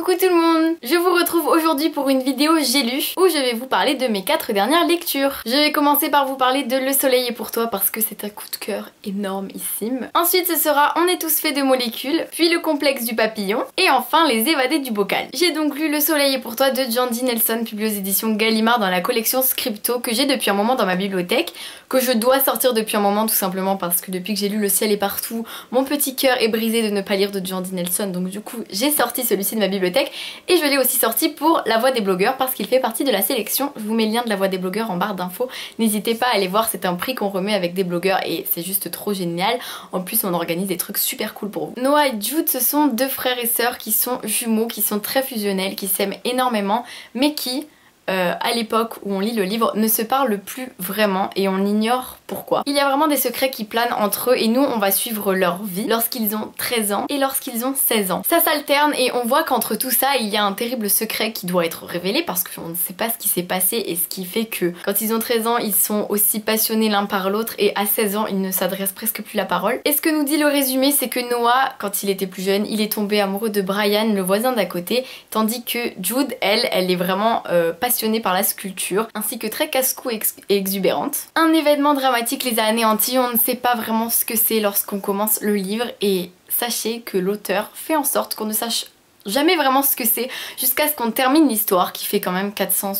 Coucou tout le monde! Je vous retrouve aujourd'hui pour une vidéo J'ai lu où je vais vous parler de mes 4 dernières lectures. Je vais commencer par vous parler de Le Soleil est pour toi parce que c'est un coup de cœur énormissime. Ensuite ce sera On est tous faits de molécules, puis Le complexe du papillon et enfin Les évadés du bocal. J'ai donc lu Le Soleil est pour toi de Jandy Nelson publié aux éditions Gallimard dans la collection Scripto que j'ai depuis un moment dans ma bibliothèque, que je dois sortir depuis un moment tout simplement parce que depuis que j'ai lu Le ciel est partout, mon petit cœur est brisé de ne pas lire de Jandy Nelson, donc du coup j'ai sorti celui-ci de ma bibliothèque et je l'ai aussi sorti pour La Voix des blogueurs parce qu'il fait partie de la sélection. Je vous mets le lien de La Voix des blogueurs en barre d'infos, n'hésitez pas à aller voir, c'est un prix qu'on remet avec des blogueurs et c'est juste trop génial. En plus on organise des trucs super cool pour vous. Noah et Jude, ce sont deux frères et sœurs qui sont jumeaux, qui sont très fusionnels, qui s'aiment énormément mais qui à l'époque où on lit le livre ne se parlent plus vraiment et on ignore pourquoi. Il y a vraiment des secrets qui planent entre eux et nous on va suivre leur vie lorsqu'ils ont 13 ans et lorsqu'ils ont 16 ans. Ça s'alterne et on voit qu'entre tout ça il y a un terrible secret qui doit être révélé parce qu'on ne sait pas ce qui s'est passé et ce qui fait que quand ils ont 13 ans ils sont aussi passionnés l'un par l'autre et à 16 ans ils ne s'adressent presque plus la parole. Et ce que nous dit le résumé c'est que Noah, quand il était plus jeune, il est tombé amoureux de Brian, le voisin d'à côté, tandis que Jude, elle est vraiment passionnée par la sculpture, ainsi que très casse-cou et exubérante. Un événement dramatique les a anéantis, on ne sait pas vraiment ce que c'est lorsqu'on commence le livre et sachez que l'auteur fait en sorte qu'on ne sache jamais vraiment ce que c'est jusqu'à ce qu'on termine l'histoire qui fait quand même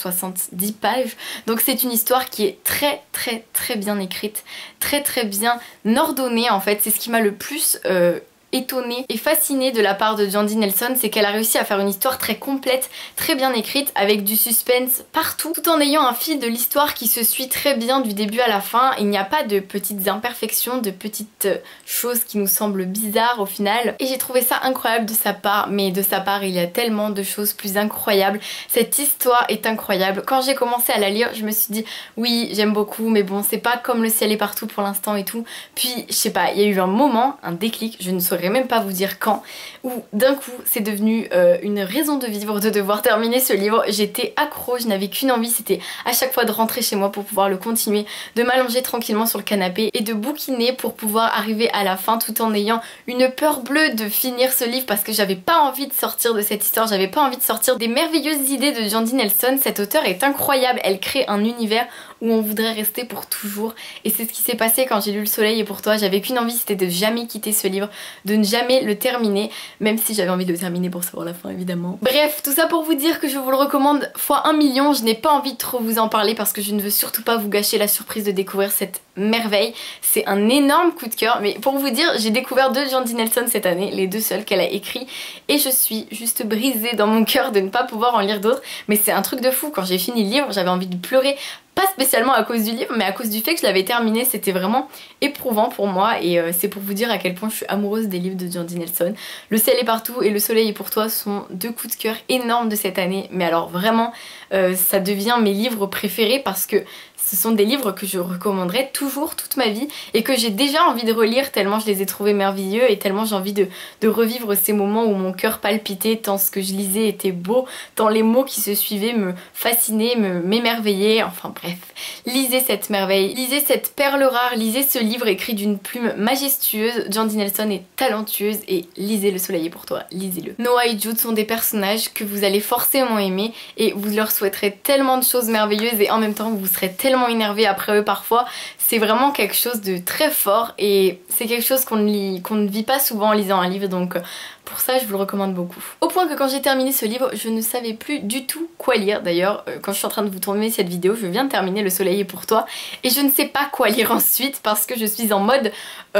470 pages. Donc c'est une histoire qui est très bien écrite, très bien ordonnée en fait. C'est ce qui m'a le plus étonnée et fascinée de la part de Jandy Nelson, c'est qu'elle a réussi à faire une histoire très complète, très bien écrite, avec du suspense partout, tout en ayant un fil de l'histoire qui se suit très bien du début à la fin. Il n'y a pas de petites imperfections, de petites choses qui nous semblent bizarres au final. Et j'ai trouvé ça incroyable de sa part, mais de sa part il y a tellement de choses plus incroyables. Cette histoire est incroyable. Quand j'ai commencé à la lire, je me suis dit oui, j'aime beaucoup, mais bon, c'est pas comme Le ciel est partout pour l'instant et tout. Puis, je sais pas, il y a eu un moment, un déclic, je ne saurais même pas vous dire quand, où d'un coup c'est devenu une raison de vivre de devoir terminer ce livre. J'étais accro, je n'avais qu'une envie, c'était à chaque fois de rentrer chez moi pour pouvoir le continuer, de m'allonger tranquillement sur le canapé et de bouquiner pour pouvoir arriver à la fin tout en ayant une peur bleue de finir ce livre parce que j'avais pas envie de sortir de cette histoire, j'avais pas envie de sortir des merveilleuses idées de Jandy Nelson. Cette auteure est incroyable, elle crée un univers où on voudrait rester pour toujours et c'est ce qui s'est passé quand j'ai lu Le Soleil est pour toi. J'avais qu'une envie, c'était de jamais quitter ce livre, de ne jamais le terminer, même si j'avais envie de le terminer pour savoir la fin évidemment. Bref, tout ça pour vous dire que je vous le recommande fois 1 million. Je n'ai pas envie de trop vous en parler parce que je ne veux surtout pas vous gâcher la surprise de découvrir cette merveille. C'est un énorme coup de cœur, mais pour vous dire, j'ai découvert 2 Jandy Nelson cette année, les 2 seuls qu'elle a écrits, et je suis juste brisée dans mon cœur de ne pas pouvoir en lire d'autres. Mais c'est un truc de fou, quand j'ai fini le livre j'avais envie de pleurer. Pas spécialement à cause du livre, mais à cause du fait que je l'avais terminé, c'était vraiment éprouvant pour moi et c'est pour vous dire à quel point je suis amoureuse des livres de Jandy Nelson. Le ciel est partout et Le soleil est pour toi sont 2 coups de cœur énormes de cette année, mais alors vraiment ça devient mes livres préférés parce que ce sont des livres que je recommanderais toujours toute ma vie et que j'ai déjà envie de relire tellement je les ai trouvés merveilleux et tellement j'ai envie de revivre ces moments où mon cœur palpitait tant ce que je lisais était beau, tant les mots qui se suivaient me fascinaient, m'émerveillaient, enfin bref. Lisez cette merveille, lisez cette perle rare, lisez ce livre écrit d'une plume majestueuse. Jandy Nelson est talentueuse et lisez Le soleil est pour toi, lisez-le. Noah et Jude sont des personnages que vous allez forcément aimer et vous leur souhaiterez tellement de choses merveilleuses et en même temps vous serez tellement énervé après eux parfois. C'est vraiment quelque chose de très fort et c'est quelque chose qu'on ne vit pas souvent en lisant un livre, donc pour ça je vous le recommande beaucoup. Au point que quand j'ai terminé ce livre je ne savais plus du tout quoi lire. D'ailleurs quand je suis en train de vous tourner cette vidéo je viens de terminer Le soleil est pour toi et je ne sais pas quoi lire ensuite parce que je suis en mode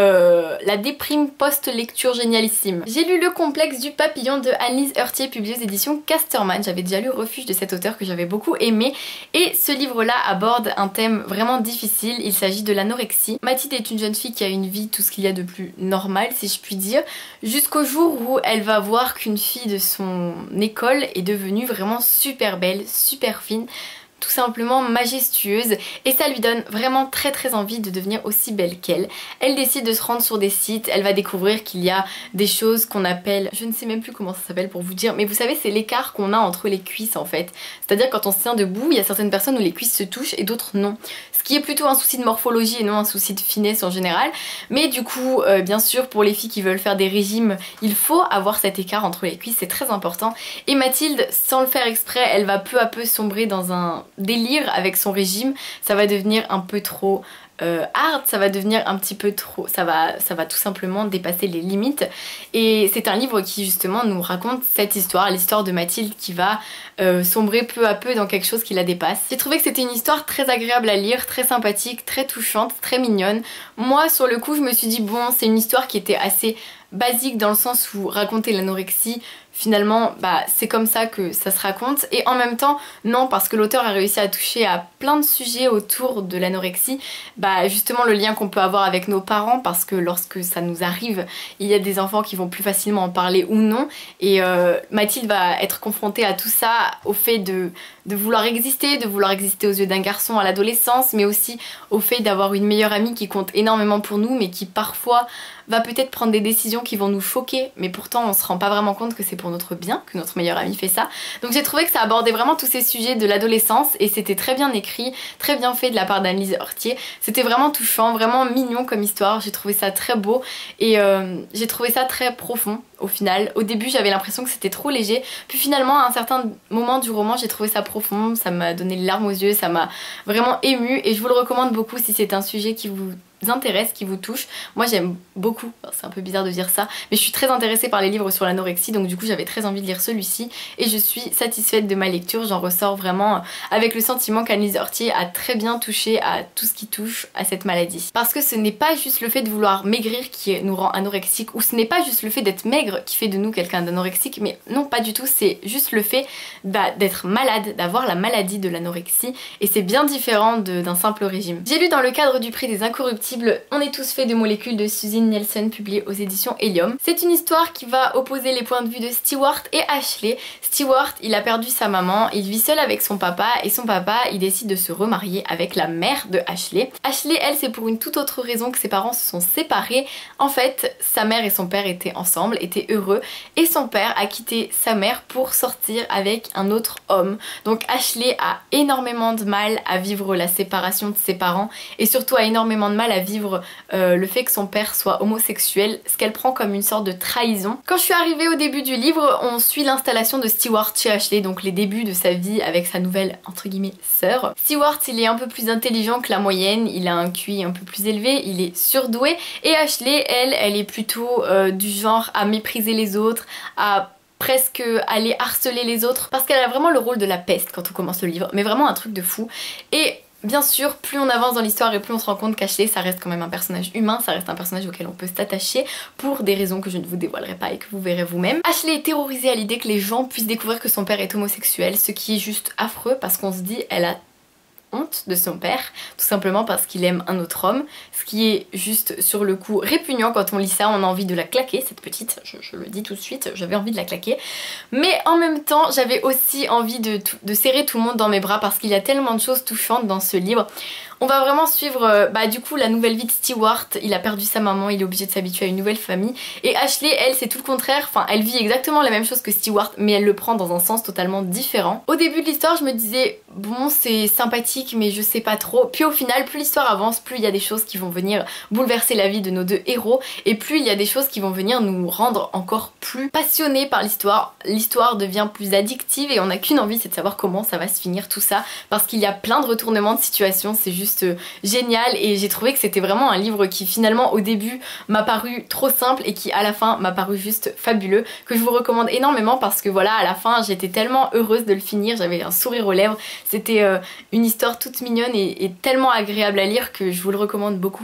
la déprime post-lecture génialissime. J'ai lu Le complexe du papillon de Anne-Lise Heurtier publié aux éditions Casterman. J'avais déjà lu Refuge de cet auteur que j'avais beaucoup aimé et ce livre là aborde un thème vraiment difficile. Il s'agit de l'anorexie. Mathilde est une jeune fille qui a une vie tout ce qu'il y a de plus normal si je puis dire, jusqu'au jour où elle va voir qu'une fille de son école est devenue vraiment super belle, super fine, tout simplement majestueuse et ça lui donne vraiment très envie de devenir aussi belle qu'elle. Elle décide de se rendre sur des sites, elle va découvrir qu'il y a des choses qu'on appelle, je ne sais même plus comment ça s'appelle pour vous dire, mais vous savez c'est l'écart qu'on a entre les cuisses en fait. C'est-à-dire quand on se tient debout, il y a certaines personnes où les cuisses se touchent et d'autres non. Ce qui est plutôt un souci de morphologie et non un souci de finesse en général. Mais du coup, bien sûr pour les filles qui veulent faire des régimes, il faut avoir cet écart entre les cuisses, c'est très important. Et Mathilde, sans le faire exprès, elle va peu à peu sombrer dans un délire avec son régime. Ça va devenir un peu trop hard, ça va devenir un petit peu trop, ça va tout simplement dépasser les limites. Et c'est un livre qui justement nous raconte cette histoire, l'histoire de Mathilde qui va sombrer peu à peu dans quelque chose qui la dépasse. J'ai trouvé que c'était une histoire très agréable à lire, très sympathique, très touchante, très mignonne. Moi sur le coup je me suis dit bon c'est une histoire qui était assez basique dans le sens où raconter l'anorexie finalement bah c'est comme ça que ça se raconte et en même temps non parce que l'auteur a réussi à toucher à plein de sujets autour de l'anorexie, bah justement le lien qu'on peut avoir avec nos parents parce que lorsque ça nous arrive il y a des enfants qui vont plus facilement en parler ou non et Mathilde va être confrontée à tout ça, au fait de vouloir exister aux yeux d'un garçon à l'adolescence mais aussi au fait d'avoir une meilleure amie qui compte énormément pour nous mais qui parfois va peut-être prendre des décisions qui vont nous choquer mais pourtant on se rend pas vraiment compte que c'est pour notre bien que notre meilleure amie fait ça. Donc j'ai trouvé que ça abordait vraiment tous ces sujets de l'adolescence et c'était très bien écrit, très bien fait de la part d'Anne-Lise Hortier. C'était vraiment touchant, vraiment mignon comme histoire, j'ai trouvé ça très beau et j'ai trouvé ça très profond au final. Au début j'avais l'impression que c'était trop léger, puis finalement à un certain moment du roman j'ai trouvé ça profond, ça m'a donné les larmes aux yeux, ça m'a vraiment émue et je vous le recommande beaucoup si c'est un sujet qui vous intéresse, qui vous touche. Moi j'aime beaucoup, c'est un peu bizarre de dire ça, mais je suis très intéressée par les livres sur l'anorexie donc du coup j'avais très envie de lire celui-ci et je suis satisfaite de ma lecture, j'en ressors vraiment avec le sentiment qu'Anne-Lise Hortier a très bien touché à tout ce qui touche à cette maladie. Parce que ce n'est pas juste le fait de vouloir maigrir qui nous rend anorexique ou ce n'est pas juste le fait d'être maigre qui fait de nous quelqu'un d'anorexique, mais non pas du tout, c'est juste le fait d'être malade, d'avoir la maladie de l'anorexie et c'est bien différent d'un simple régime. J'ai lu dans le cadre du prix des Incorruptibles On est tous faits de molécules de Susan Nielsen publié aux éditions Helium. C'est une histoire qui va opposer les points de vue de Stewart et Ashley. Stewart, il a perdu sa maman, il vit seul avec son papa et son papa, il décide de se remarier avec la mère de Ashley. Ashley, elle, c'est pour une toute autre raison que ses parents se sont séparés. En fait, sa mère et son père étaient ensemble, étaient heureux et son père a quitté sa mère pour sortir avec un autre homme. Donc Ashley a énormément de mal à vivre la séparation de ses parents et surtout a énormément de mal à vivre le fait que son père soit homosexuel, ce qu'elle prend comme une sorte de trahison. Quand je suis arrivée au début du livre, on suit l'installation de Stewart chez Ashley, donc les débuts de sa vie avec sa nouvelle entre guillemets sœur. Stewart, il est un peu plus intelligent que la moyenne, il a un QI un peu plus élevé, il est surdoué et Ashley, elle est plutôt du genre à mépriser les autres, à presque aller harceler les autres parce qu'elle a vraiment le rôle de la peste quand on commence le livre, mais vraiment un truc de fou. Et bien sûr, plus on avance dans l'histoire et plus on se rend compte qu'Ashley, ça reste quand même un personnage humain, ça reste un personnage auquel on peut s'attacher pour des raisons que je ne vous dévoilerai pas et que vous verrez vous-même. Ashley est terrorisée à l'idée que les gens puissent découvrir que son père est homosexuel, ce qui est juste affreux parce qu'on se dit elle a honte de son père, tout simplement parce qu'il aime un autre homme, ce qui est juste sur le coup répugnant. Quand on lit ça, on a envie de la claquer, cette petite, je le dis tout de suite, j'avais envie de la claquer, mais en même temps j'avais aussi envie de serrer tout le monde dans mes bras parce qu'il y a tellement de choses touchantes dans ce livre. On va vraiment suivre du coup la nouvelle vie de Stewart, il a perdu sa maman, il est obligé de s'habituer à une nouvelle famille et Ashley, elle, c'est tout le contraire, enfin elle vit exactement la même chose que Stewart mais elle le prend dans un sens totalement différent. Au début de l'histoire je me disais bon c'est sympathique mais je sais pas trop, puis au final plus l'histoire avance, plus il y a des choses qui vont venir bouleverser la vie de nos deux héros et plus il y a des choses qui vont venir nous rendre encore plus passionnés par l'histoire. L'histoire devient plus addictive et on n'a qu'une envie, c'est de savoir comment ça va se finir tout ça parce qu'il y a plein de retournements de situation, c'est juste génial et j'ai trouvé que c'était vraiment un livre qui finalement au début m'a paru trop simple et qui à la fin m'a paru juste fabuleux, que je vous recommande énormément parce que voilà à la fin j'étais tellement heureuse de le finir, j'avais un sourire aux lèvres, c'était une histoire toute mignonne et tellement agréable à lire que je vous le recommande beaucoup.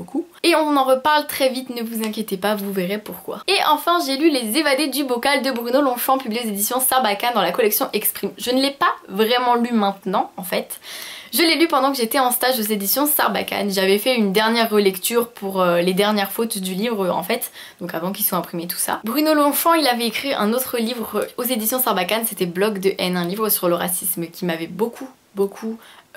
Et on en reparle très vite, ne vous inquiétez pas, vous verrez pourquoi. Et enfin j'ai lu Les Évadés du Bocal de Bruno Longchamp publié aux éditions Sarbacane dans la collection Exprime. Je ne l'ai pas vraiment lu maintenant en fait. Je l'ai lu pendant que j'étais en stage aux éditions Sarbacane. J'avais fait une dernière relecture pour les dernières fautes du livre en fait, donc avant qu'ils soient imprimés tout ça. Bruno Longchamp, il avait écrit un autre livre aux éditions Sarbacane, c'était Bloc de haine, un livre sur le racisme qui m'avait beaucoup beaucoup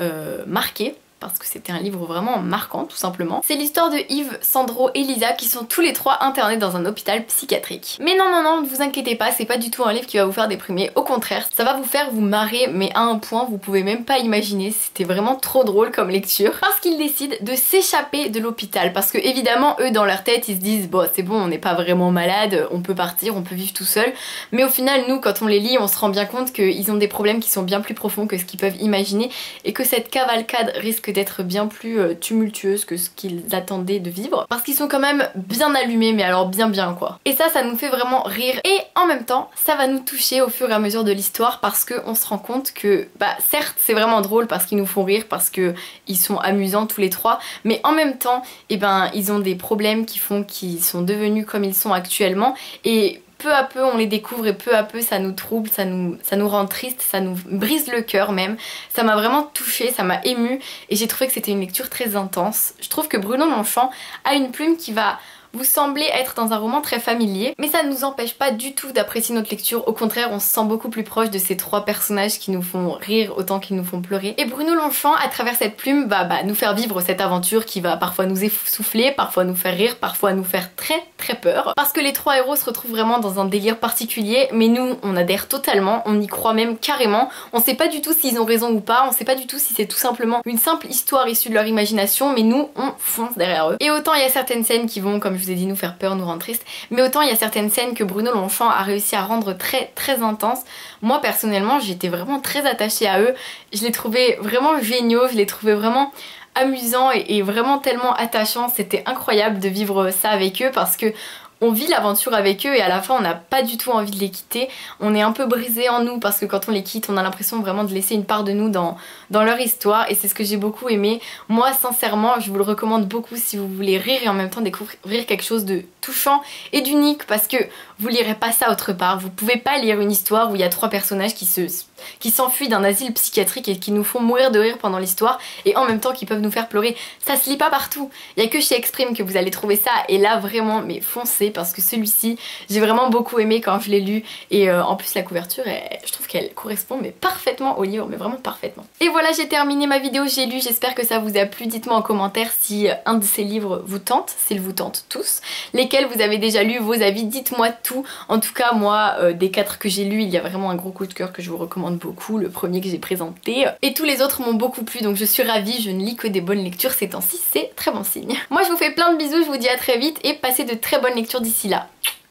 marqué. Parce que c'était un livre vraiment marquant tout simplement. C'est l'histoire de Yves, Sandro et Lisa qui sont tous les trois internés dans un hôpital psychiatrique. Mais non, ne vous inquiétez pas, c'est pas du tout un livre qui va vous faire déprimer, au contraire, ça va vous faire vous marrer mais à un point vous pouvez même pas imaginer, c'était vraiment trop drôle comme lecture. Parce qu'ils décident de s'échapper de l'hôpital, parce que évidemment eux dans leur tête ils se disent bon c'est bon on n'est pas vraiment malade, on peut partir, on peut vivre tout seul, mais au final nous quand on les lit on se rend bien compte qu'ils ont des problèmes qui sont bien plus profonds que ce qu'ils peuvent imaginer et que cette cavalcade risque d'être bien plus tumultueuse que ce qu'ils attendaient de vivre parce qu'ils sont quand même bien allumés mais alors bien quoi. Et ça nous fait vraiment rire et en même temps ça va nous toucher au fur et à mesure de l'histoire parce qu'on se rend compte que bah certes c'est vraiment drôle parce qu'ils nous font rire parce que ils sont amusants tous les trois mais en même temps et ben ils ont des problèmes qui font qu'ils sont devenus comme ils sont actuellement et peu à peu on les découvre et peu à peu ça nous trouble, ça nous rend triste, ça nous brise le cœur même. Ça m'a vraiment touchée, ça m'a émue et j'ai trouvé que c'était une lecture très intense. Je trouve que Bruno Longchamp a une plume qui va vous semblez être dans un roman très familier, mais ça ne nous empêche pas du tout d'apprécier notre lecture. Au contraire, on se sent beaucoup plus proche de ces trois personnages qui nous font rire autant qu'ils nous font pleurer. Et Bruno Longchamp, à travers cette plume, va nous faire vivre cette aventure qui va parfois nous essouffler, parfois nous faire rire, parfois nous faire très peur. Parce que les trois héros se retrouvent vraiment dans un délire particulier, mais nous, on adhère totalement, on y croit même carrément. On sait pas du tout s'ils ont raison ou pas, on sait pas du tout si c'est tout simplement une simple histoire issue de leur imagination, mais nous, on fonce derrière eux. Et autant il y a certaines scènes qui vont, comme je vous ai dit, nous faire peur, nous rendre triste, mais autant il y a certaines scènes que Bruno Longchamp a réussi à rendre très intenses. Moi personnellement j'étais vraiment très attachée à eux, je les trouvais vraiment géniaux, je les trouvais vraiment amusants et vraiment tellement attachants. C'était incroyable de vivre ça avec eux parce que on vit l'aventure avec eux et à la fin on n'a pas du tout envie de les quitter. On est un peu brisé en nous parce que quand on les quitte on a l'impression vraiment de laisser une part de nous dans leur histoire et c'est ce que j'ai beaucoup aimé. Moi sincèrement je vous le recommande beaucoup si vous voulez rire et en même temps découvrir quelque chose de touchant et d'unique parce que vous lirez pas ça autre part. Vous pouvez pas lire une histoire où il y a trois personnages qui s'enfuient d'un asile psychiatrique et qui nous font mourir de rire pendant l'histoire et en même temps qui peuvent nous faire pleurer. Ça se lit pas partout. Il y a que chez Exprime que vous allez trouver ça et là vraiment mais foncez parce que celui-ci j'ai vraiment beaucoup aimé quand je l'ai lu et en plus la couverture je trouve qu'elle correspond mais parfaitement au livre, mais vraiment parfaitement. Et voilà, j'ai terminé ma vidéo j'ai lu, j'espère que ça vous a plu. Dites-moi en commentaire si un de ces livres vous tente, s'ils vous tentent tous, lesquels vous avez déjà lu, vos avis, dites-moi tout. En tout cas moi des 4 que j'ai lus il y a vraiment un gros coup de cœur que je vous recommande beaucoup, le premier que j'ai présenté et tous les autres m'ont beaucoup plu donc je suis ravie, je ne lis que des bonnes lectures ces temps-ci, c'est très bon signe. Moi je vous fais plein de bisous, je vous dis à très vite et passez de très bonnes lectures d'ici là.